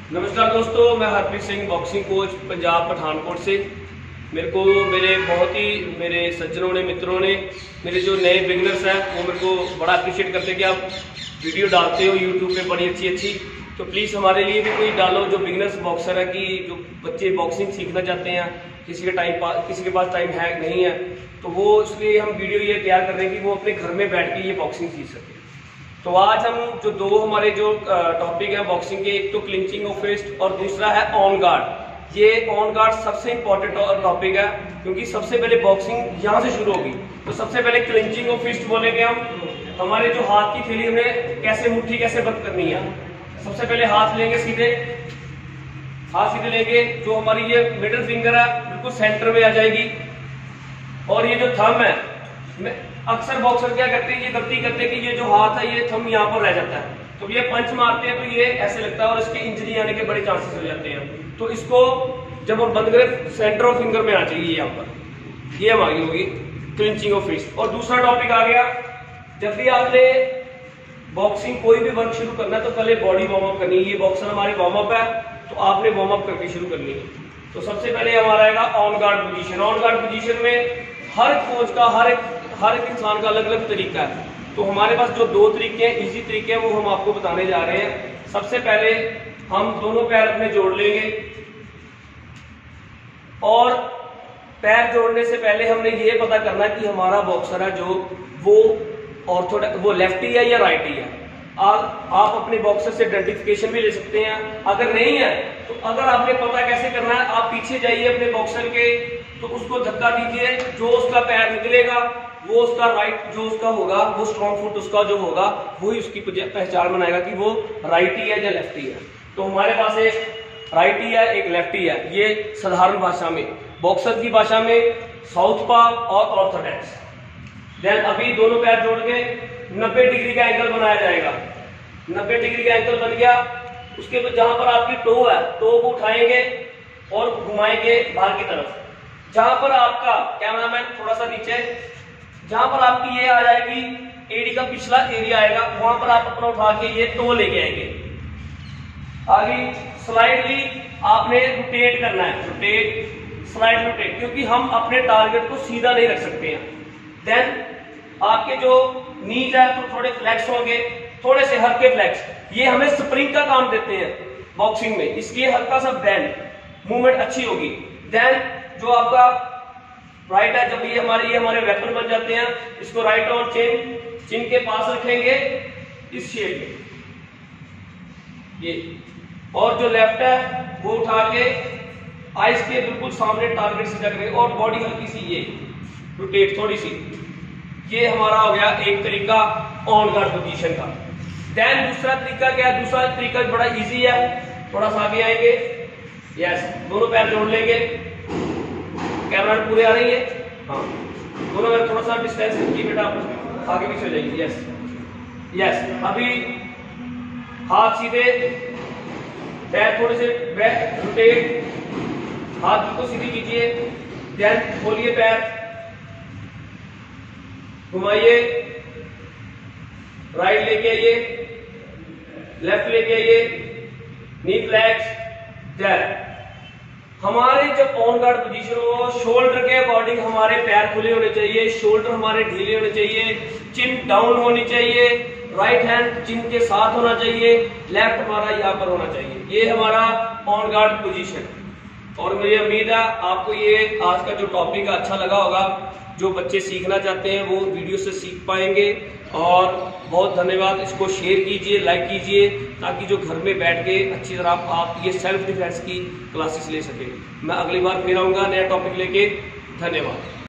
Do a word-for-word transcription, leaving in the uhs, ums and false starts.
नमस्कार दोस्तों, मैं हरप्रीत सिंह, बॉक्सिंग कोच, पंजाब पठानकोट से। मेरे को मेरे बहुत ही मेरे सज्जनों ने, मित्रों ने, मेरे जो नए बिगनर्स हैं वो मेरे को बड़ा अप्रिशिएट करते हैं कि आप वीडियो डालते हो यूट्यूब पे बड़ी अच्छी अच्छी। तो प्लीज़ हमारे लिए भी कोई डालो जो बिगनर्स बॉक्सर है, कि जो बच्चे बॉक्सिंग सीखना चाहते हैं, किसी के टाइम पास किसी के पास टाइम है नहीं है, तो वो इसलिए हम वीडियो ये तैयार कर रहे हैं कि वो अपने घर में बैठ के ये बॉक्सिंग सीख सकें। तो आज हम जो दो हमारे जो टॉपिक है बॉक्सिंग के, एक तो क्लिंचिंग ऑफ फिस्ट और दूसरा है ऑन गार्ड। ये ऑन गार्ड सबसे इंपॉर्टेंट टॉपिक है, क्योंकि सबसे पहले बॉक्सिंग यहाँ से शुरू होगी। तो सबसे पहले क्लिंचिंग ऑफ फिस्ट बोलेंगे हम। हमारे जो हाथ की थैली में कैसे मुट्ठी कैसे बंद करनी है। सबसे पहले हाथ लेंगे सीधे, हाथ सीधे लेंगे। जो हमारी ये मिडिल फिंगर है बिल्कुल सेंटर में आ जाएगी, और ये जो थंब है, अक्सर बॉक्सर क्या करते हैं, ये गलती करते हैं कि ये जो हाथ है ये थंब यहाँ पर रह जाता है। तो ये पंच मारते हैं तो ये ऐसे लगता है और इसके इंजरी आने के बड़े चांसेस हो जाते हैं। तो इसको जब हम बंद करें सेंटर ऑफ फिंगर में आ चाहिए यहाँ पर, ये हमारी होगी क्लिंचिंग ऑफ फिस्ट। और दूसरा टॉपिक आ गया, जब भी आपने बॉक्सिंग कोई भी वर्क शुरू करना है तो पहले बॉडी वार्म अप करनी है। ये बॉक्सर हमारी वार्म अप है, तो आपने वार्म अप करके शुरू करनी है। तो सबसे पहले हमारा आएगा on guard position. On guard position में हर कोच का, हर एक हर एक इंसान का अलग अलग तरीका है। तो हमारे पास जो दो तरीके हैं, इजी तरीके हैं, वो हम आपको बताने जा रहे हैं। सबसे पहले हम दोनों पैर अपने जोड़ लेंगे, और पैर जोड़ने से पहले हमने ये पता करना है कि हमारा बॉक्सर है जो वो ऑर्थोडॉक्स, वो लेफ्टी है या राइटी है। आप, आप अपने बॉक्सर से आइडेंटिफिकेशन भी ले सकते हैं। अगर नहीं है तो अगर आपने पता कैसे करना है, आप पीछे जाइए अपने बॉक्सर के, तो उसको धक्का दीजिए। जो उसका पैर निकलेगा वो उसका राइट, जो उसका होगा वो स्ट्रॉन्ग फुट उसका जो होगा वही उसकी पहचान बनाएगा कि वो राइटी है या लेफ्टी है। तो हमारे पास एक राइटी है, एक लेफ्टी है। ये साधारण भाषा में, बॉक्सर की भाषा में साउथ पा और ऑर्थोडॉक्स। देन अभी दोनों पैर जोड़ के नब्बे डिग्री का एंगल बनाया जाएगा। नब्बे डिग्री का एंगल बन गया। उसके बाद जहां पर आपकी टो है, टो को उठाएंगे और घुमाएंगे बाहर की तरफ। जहां पर आपका कैमरामैन थोड़ा सा नीचे, जहां पर आपकी ये आ जाएगी एडी का पिछला एरिया आएगा, वहां पर आप अपना उठा के ये टो लेके आएंगे। आगे स्लाइडली आपने रोटेट करना है, रोटेट स्लाइड रोटेट, क्योंकि हम अपने टारगेट को सीधा नहीं रख सकते हैं। देन आपके जो नीज है तो थोड़े फ्लेक्स होंगे, थोड़े से हल्के फ्लेक्स। ये हमें स्प्रिंग का काम देते हैं बॉक्सिंग में, इसलिए हल्का सा बेंड, मूवमेंट अच्छी होगी। देन जो आपका राइट है, जब ये हमारे ये हमारे वेपन बन जाते हैं, इसको राइट और चिन चिन के पास रखेंगे इस शेप में ये, और जो लेफ्ट है वो उठा के आइस के बिल्कुल सामने टारगेट सीधा करेंगे, और बॉडी हल्की सी ये रोटेट थोड़ी सी। ये हमारा हो गया एक तरीका ऑन गार्ड पोजीशन का। देन दूसरा तरीका क्या है? दूसरा तरीका बड़ा इजी है। थोड़ा सा आगे आएंगे, यस, दोनों पैर जोड़ लेंगे। कैमरा पूरे आ रही है, हाँ, दोनों में थोड़ा सा डिस्टेंस रखिए बेटा, आप आगे पीछे हो जाइए। यस यस अभी हाथ सीधे, पैर थोड़े से बैक रोटेट, हाथ को सीधी कीजिए। देन खोलिए पैर, घुमाइए, राइट लेके आइए, लेफ्ट लेके आइए, नी फ्लैक्स। देन हमारे जब ऑन गार्ड पोजीशन हो, शोल्डर के अकॉर्डिंग हमारे पैर खुले होने चाहिए, शोल्डर हमारे ढीले होने चाहिए, चिन डाउन होनी चाहिए, राइट हैंड चिन के साथ होना चाहिए, लेफ्ट हमारा यहाँ पर होना चाहिए। ये हमारा ऑन गार्ड पोजीशन। और मुझे उम्मीद है आपको ये आज का जो टॉपिक है अच्छा लगा होगा। जो बच्चे सीखना चाहते हैं वो वीडियो से सीख पाएंगे। और बहुत धन्यवाद। इसको शेयर कीजिए, लाइक कीजिए, ताकि जो घर में बैठ के अच्छी तरह आप ये सेल्फ डिफेंस की क्लासेस ले सकें। मैं अगली बार फिर आऊँगा नया टॉपिक लेके। धन्यवाद।